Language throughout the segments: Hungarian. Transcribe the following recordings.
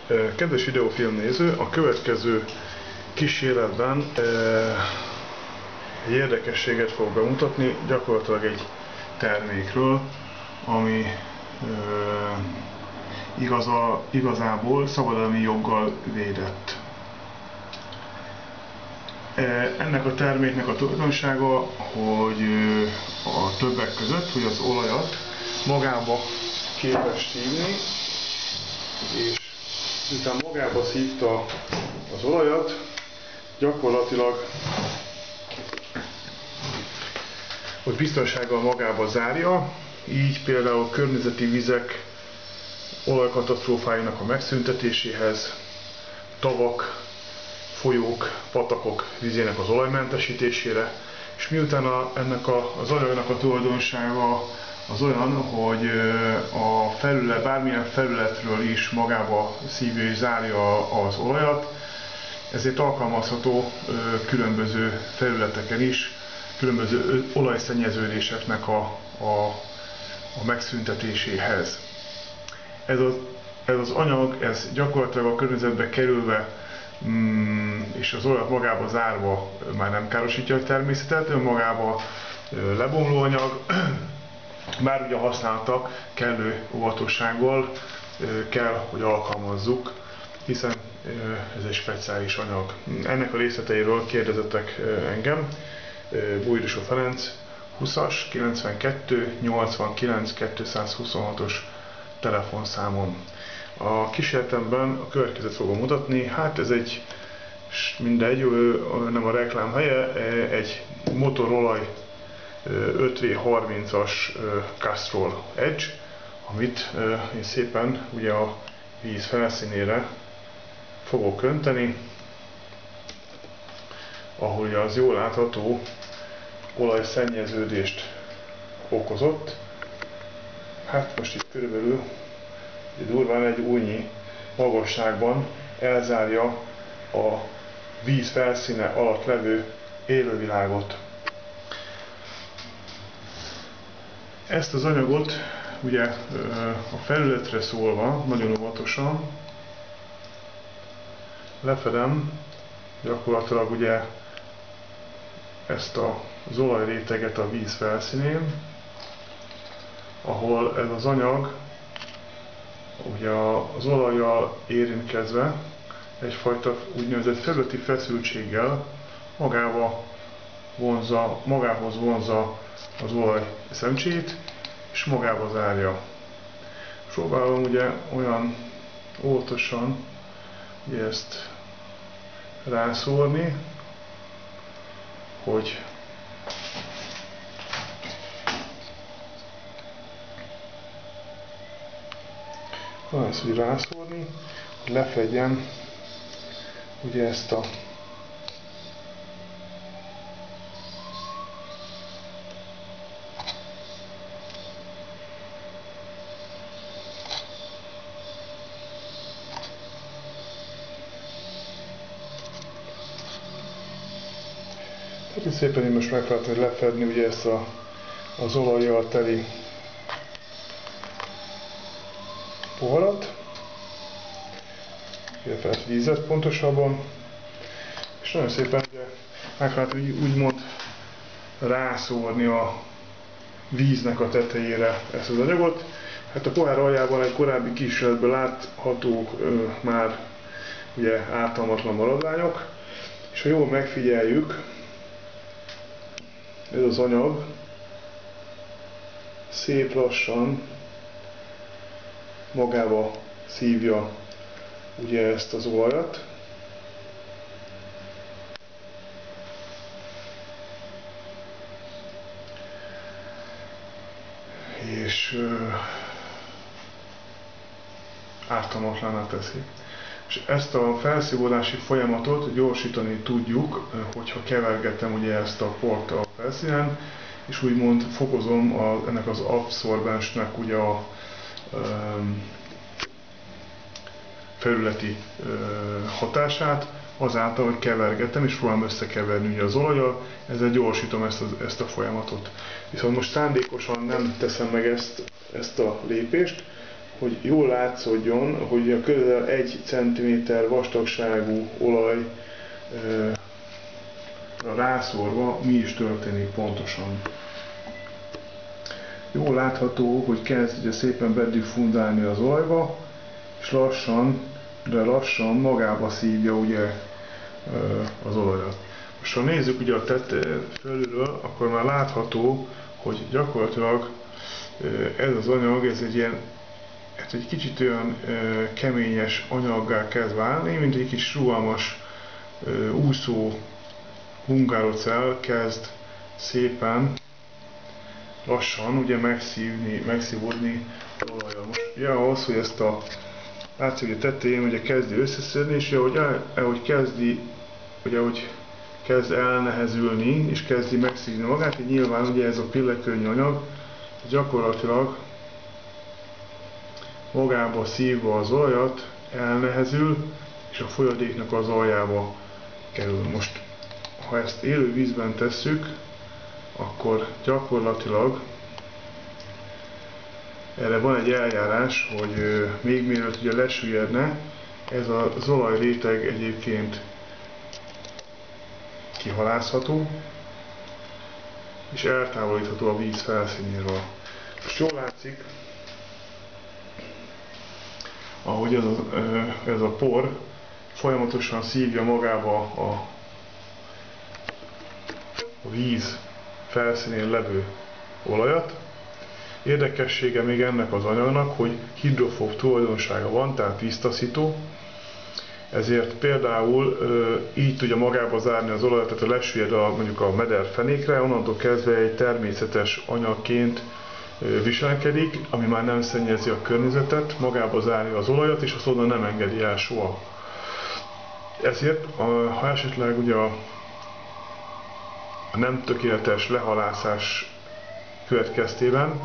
Kedves videófilmnéző, a következő kísérletben egy érdekességet fogok bemutatni, gyakorlatilag egy termékről, ami igazából szabadalmi joggal védett. Ennek a terméknek a tulajdonsága, hogy a többek között, hogy az olajat magába képes szívni, és miután magába szívta az olajat, gyakorlatilag hogy biztonsággal magába zárja, így például a környezeti vizek olajkatasztrófáinak a megszüntetéséhez, tavak, folyók, patakok vizének az olajmentesítésére, és miután ennek az anyagnak a tulajdonsága az olyan, hogy a felület, bármilyen felületről is magába szívja és zárja az olajat, ezért alkalmazható különböző felületeken is, különböző olajszennyeződéseknek a megszüntetéséhez. Ez az anyag, ez gyakorlatilag a környezetbe kerülve és az olajat magába zárva már nem károsítja a természetet, önmagába lebomló anyag, bár ugye a használata kellő óvatossággal kell, hogy alkalmazzuk, hiszen ez egy speciális anyag. Ennek a részleteiről kérdezettek engem, Bújrusó Ferenc 20-as 92 89 226-os telefonszámon. A kísérletemben a következőt fogom mutatni, hát ez egy, mindegy, nem a reklám helye, egy motorolaj 5V30-as Castrol Edge, amit én szépen ugye a víz felszínére fogok önteni, ahol ugye az jól látható olajszennyeződést okozott. Hát most itt körülbelül durván egy újnyi magasságban elzárja a víz felszíne alatt levő élővilágot. Ezt az anyagot ugye a felületre szólva nagyon óvatosan lefedem gyakorlatilag ugye ezt az olajréteget a víz felszínén, ahol ez az anyag ugye az olajjal érintkezve egyfajta úgynevezett felületi feszültséggel magához vonzza az olaj szemcsét, és magába zárja. Próbálom ugye olyan óvatosan ugye ezt rászórni, hogy ezt úgy rászórni, hogy lefedjen ugye ezt a tehát szépen én most megpróbáltam lefedni ugye ezt az olajjal teli poharat, illetve vízet pontosabban, és nagyon szépen ugye megpróbáltam úgymond rászórni a víznek a tetejére ezt az anyagot. Hát a pohár aljában egy korábbi kísérletben láthatók már ugye ártalmatlan maradványok, és ha jól megfigyeljük, ez az anyag szép lassan magába szívja ugye ezt az olajat, és ártalmatlanná teszi. És ezt a felszívódási folyamatot gyorsítani tudjuk, hogyha kevergetem ugye ezt a port a felszínen, és úgymond fokozom ennek az abszorbensnek ugye a felületi hatását, azáltal, hogy kevergetem és próbálom összekeverni ugye az olajjal, ezzel gyorsítom ezt a folyamatot. Viszont most szándékosan nem teszem meg ezt a lépést, hogy jól látszódjon, hogy a közel 1 cm vastagságú olaj rászorva mi is történik pontosan. Jól látható, hogy kezd ugye szépen bedifundálni az olajba, és lassan, de lassan magába szívja ugye az olajat. Most ha nézzük ugye a tető felülről, akkor már látható, hogy gyakorlatilag ez az anyag, ez egy ilyen, hát egy kicsit olyan keményes anyaggá kezd válni, mint egy kis rugalmas úszó hungárocell kezd szépen lassan ugye megszívódni az olajjal. Most ugye ahhoz, hogy ezt a látszik, hogy a tetején ugye kezdi összeszedni, és ahogy kezd elnehezülni, és kezdi megszívni magát, így nyilván ugye ez a pillekönnyű anyag gyakorlatilag magába szívva az olajat, elnehezül, és a folyadéknak az aljába kerül. Most, ha ezt élő vízben tesszük, akkor gyakorlatilag erre van egy eljárás, hogy még mielőtt ugye lesüllyedne, ez az olajréteg egyébként kihalászható, és eltávolítható a víz felszínéről. Most jól látszik, ahogy ez a por folyamatosan szívja magába a víz felszínén levő olajat. Érdekessége még ennek az anyagnak, hogy hidrofób tulajdonsága van, tehát víztaszító, ezért például így tudja magába zárni az olajat, tehát ha lesüllyed mondjuk a meder fenékre, onnantól kezdve egy természetes anyagként viselkedik, ami már nem szennyezi a környezetet, magába zárja az olajat, és azt onnan nem engedi el soha. Ezért, ha esetleg ugye a nem tökéletes lehalászás következtében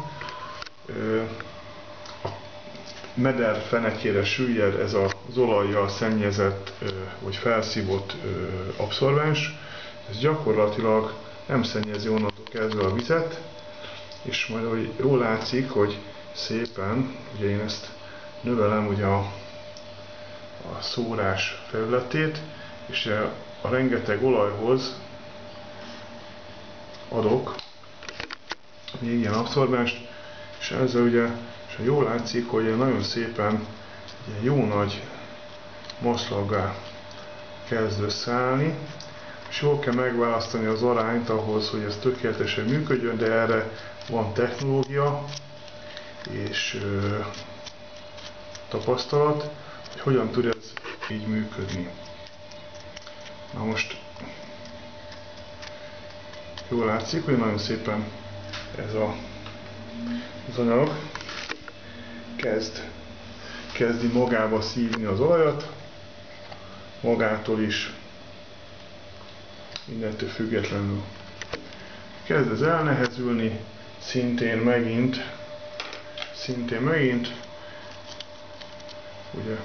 a meder fenekére süllyed ez az olajjal szennyezett vagy felszívott abszorvens, ez gyakorlatilag nem szennyezi onnantól kezdve a vizet, és majd ahogy jól látszik, hogy szépen, ugye én ezt növelem ugye a szórás felületét, és a rengeteg olajhoz adok még ilyen abszorbenst, és ezzel ugye, és jól látszik, hogy nagyon szépen ilyen jó nagy maszlaggá kezd összeállni, és jól kell megválasztani az arányt ahhoz, hogy ez tökéletesen működjön, de erre van technológia és tapasztalat, hogy hogyan tud ez így működni. Na most jól látszik, hogy nagyon szépen ez az anyag kezdi magába szívni az olajat, magától is, mindentől függetlenül. Kezd ez elnehezülni, szintén megint, ugye,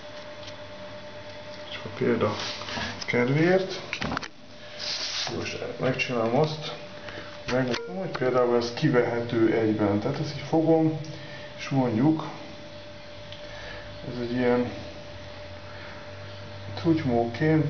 csak a példa kedvéért, most megcsinálom azt, megmutatom, hogy például ez kivehető egyben. Tehát ezt így fogom, és mondjuk, ez egy ilyen trutymóként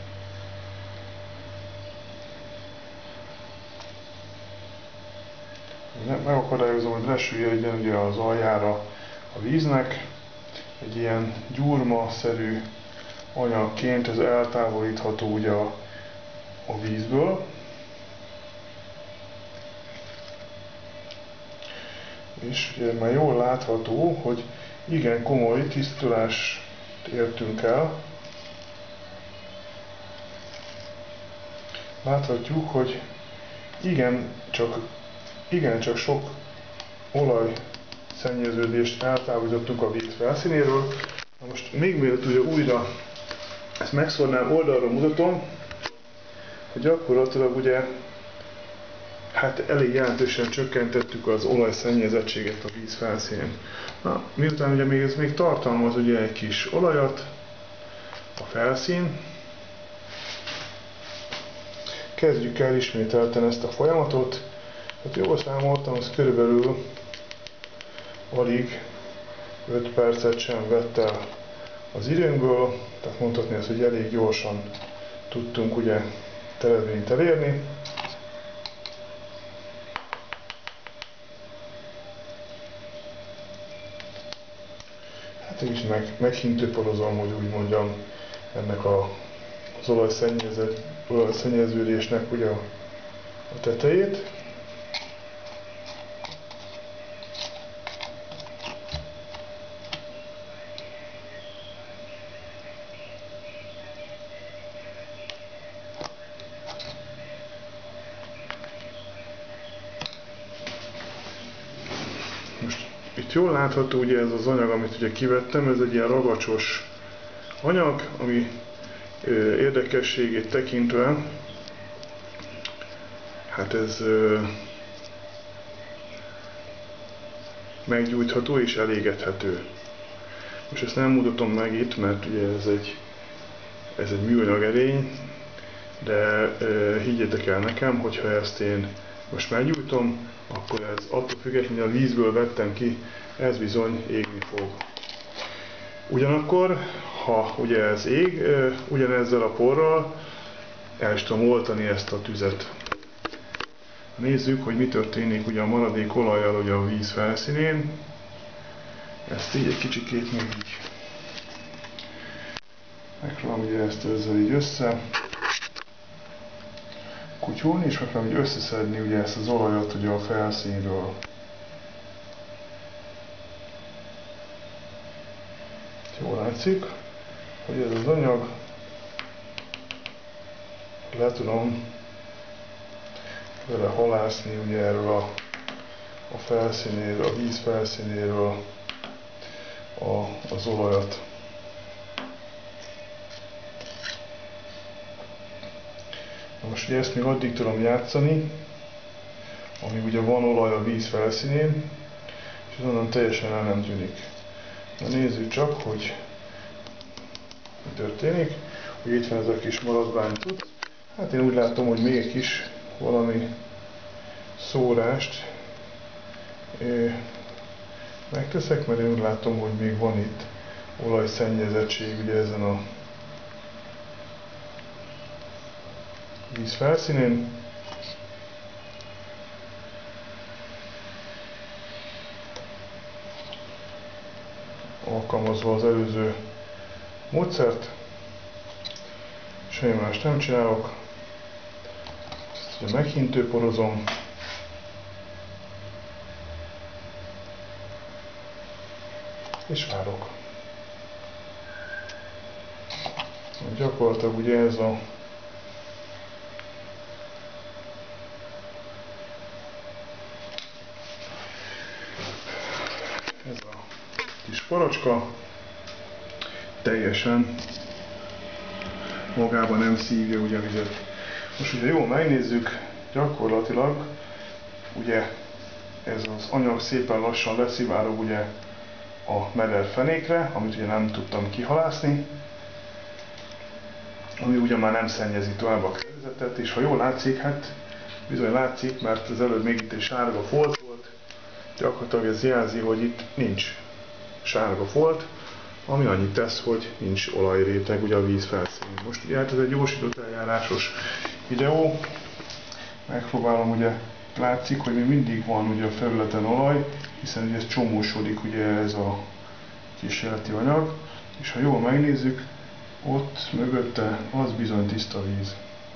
megakadályozom, hogy lesüllyedjen ugye az aljára a víznek. Egy ilyen gyurma-szerű anyagként ez eltávolítható ugye a vízből. És ugye már jól látható, hogy igen komoly tisztulást értünk el. Láthatjuk, hogy igencsak sok olajszennyeződést eltávolítottunk a víz felszínéről. Na most még mielőtt ugye újra ezt megszórnám, oldalról mutatom, hogy gyakorlatilag ugye hát elég jelentősen csökkentettük az olajszennyezettséget a víz felszínén. Na, miután ugye ez még tartalmaz ugye egy kis olajat, a felszín, kezdjük el ismételten ezt a folyamatot. Hát jól számoltam, az körülbelül alig 5 percet sem vett el az időnkből, tehát mondhatni azt, hogy elég gyorsan tudtunk ugye eredményt elérni. Hát én is meghintőporozom, hogy úgy mondjam, ennek az olajszennyeződésnek ugye a tetejét. Most itt jól látható ugye ez az anyag, amit ugye kivettem, ez egy ilyen ragacsos anyag, ami érdekességét tekintve, hát ez meggyújtható és elégethető. Most ezt nem mutatom meg itt, mert ugye ez egy műanyag erény, de higgyétek el nekem, hogyha ezt én most meggyújtom, akkor ez attól függetlenül, hogy a vízből vettem ki, ez bizony égni fog. Ugyanakkor, ha ugye ez ég, ugyanezzel a porral el is tudom oltani ezt a tüzet. Nézzük, hogy mi történik ugye a maradék olajjal ugye a víz felszínén. Ezt így egy kicsikét még így megpróbálom ugye ezt ezzel így össze kutyulni, és megpróbálom így összeszedni ugye ezt az olajat ugye a felszínről. Jól látszik, hogy ez az anyag, le tudom vele halászni ugye erről a felszínéről, a víz felszínéről az olajat. Na most ugye ezt még addig tudom játszani, amíg ugye van olaj a víz felszínén, és onnan teljesen el nem tűnik. Na nézzük csak, hogy mi történik. Hogy itt van ez a kis maradvány tud. Hát én úgy látom, hogy még egy kis valami szórást megteszek, mert én úgy látom, hogy még van itt olajszennyezettség ugye ezen a víz felszínén. Alkalmazva az előző módszert, semmi más nem csinálok, ezt ugye meghintőporozom, és várok. Gyakorlatilag ugye ez a kis paracska teljesen magában nem szívja ugye a vizet. Most ugye jól megnézzük, gyakorlatilag ugye ez az anyag szépen lassan leszivárog ugye a meder fenékre, amit ugye nem tudtam kihalászni, ami ugye már nem szennyezi tovább a környezetet, és ha jól látszik, hát bizony látszik, mert az előbb még itt egy sárga folt volt, gyakorlatilag ez jelzi, hogy itt nincs sárga folt, ami annyit tesz, hogy nincs olajréteg ugye a víz felszínén. Most ugye hát ez egy gyorsított eljárásos videó, megpróbálom ugye, látszik, hogy még mindig van ugye a felületen olaj, hiszen ugye ez csomósodik ugye ez a kísérleti anyag, és ha jól megnézzük, ott mögötte az bizony tiszta víz.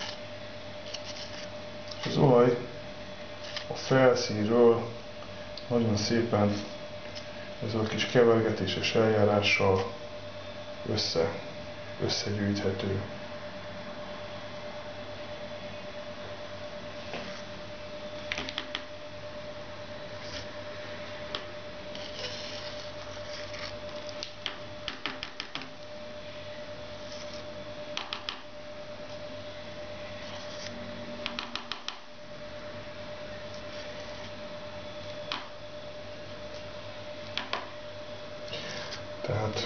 Az olaj a felszínről nagyon szépen ezzel a kis kevergetéses eljárással összegyűjthető. Tehát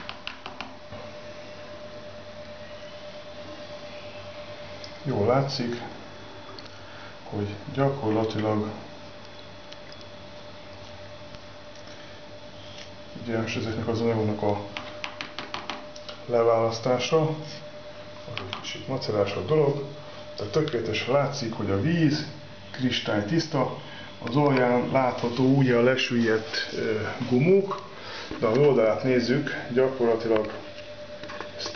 jól látszik, hogy gyakorlatilag ugye most ezeknek az anyagoknak a leválasztása, az egy kicsit macerásabb dolog, tehát tökéletesen látszik, hogy a víz kristálytiszta, az alján látható ugye a lesüllyedt gumók, de az oldalát nézzük, gyakorlatilag ez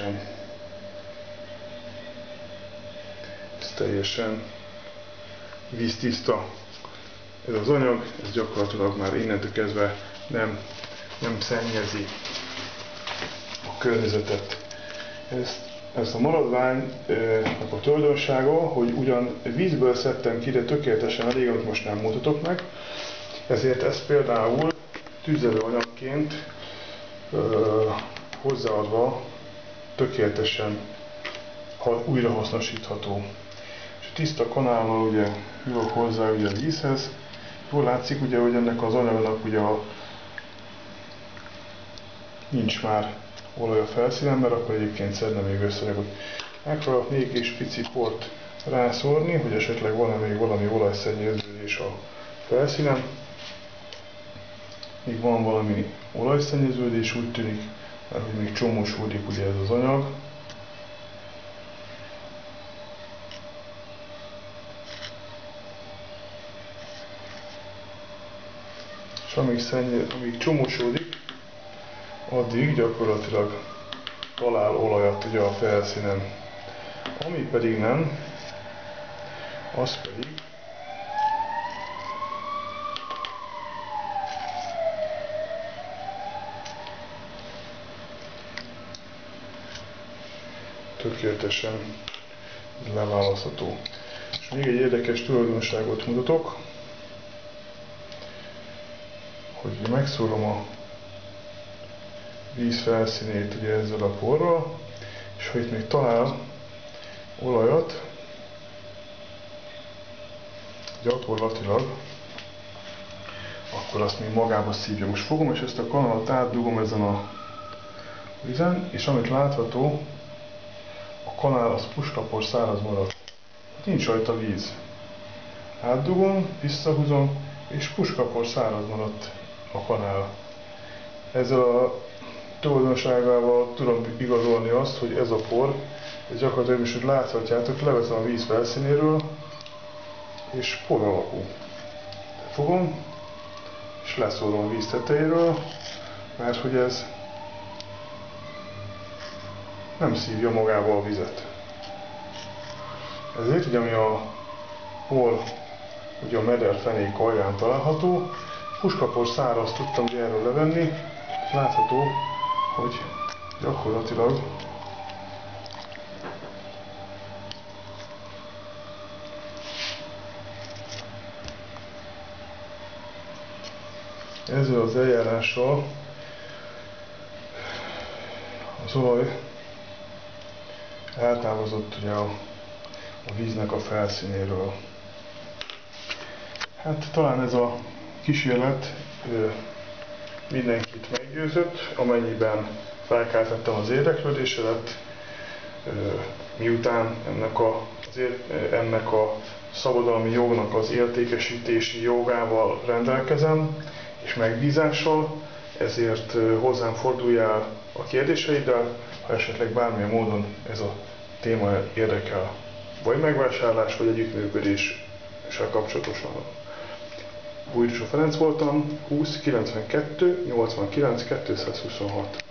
teljesen víztiszta. Ez az anyag, ez gyakorlatilag már innentől kezdve nem szennyezi a környezetet. Ez a maradványnak a tulajdonsága, hogy ugyan vízből szedtem ki, de tökéletesen elég, amit most nem mutatok meg, ezért ez például tüzelőanyagként hozzáadva tökéletesen újrahasznosítható. És a tiszta kanállal ugye jövök hozzá ugye a vízhez. Jól látszik ugye, hogy ennek az anyagnak ugye nincs már olaj a felszínen, mert akkor egyébként szedne még össze, hogy megpróbálok még egy pici port rászórni, hogy esetleg van-e még valami olajszennyeződés a felszínen. Még van valami olajszennyeződés, úgy tűnik, mert hogy még csomósodik ugye ez az anyag. És amíg csomósodik, addig gyakorlatilag talál olajat ugye a felszínen. Ami pedig nem, az pedig tökéletesen leválasztható. És még egy érdekes tulajdonságot mutatok, hogy megszórom a víz felszínét ugye ezzel a porral, és ha itt még talál olajat, gyakorlatilag, akkor azt még magába szívja. Most fogom, és ezt a kanalat átdugom ezen a vízen, és amit látható, a kanál az puskapor száraz maradt. Nincs rajta víz. Átdugom, visszahúzom, és puskapor száraz maradt a kanál. Ezzel a tulajdonságával tudom igazolni azt, hogy ez a por, ez gyakorlatilag is, hogy láthatjátok, leveszem a víz felszínéről, és por alakú. Fogom, és leszórom a víz tetejéről, mert hogy ez nem szívja magába a vizet. Ezért, ugye, ami a por, ugye a mederfenék alján található, puskapor száraz tudtam ugye erről levenni, látható, hogy gyakorlatilag ezzel az eljárással az olaj eltávozott ugye a víznek a felszínéről. Hát talán ez a kísérlet mindenkit meggyőzött, amennyiben felkeltettem az érdeklődésedet, miután ennek a szabadalmi jognak az értékesítési jogával rendelkezem, és megbízással, ezért hozzám forduljál a kérdéseiddel, ha esetleg bármilyen módon ez a téma érdekel, vagy megvásárlás, vagy együttműködéssel kapcsolatosan. Bújdosa Ferenc voltam, 20 92 89 226.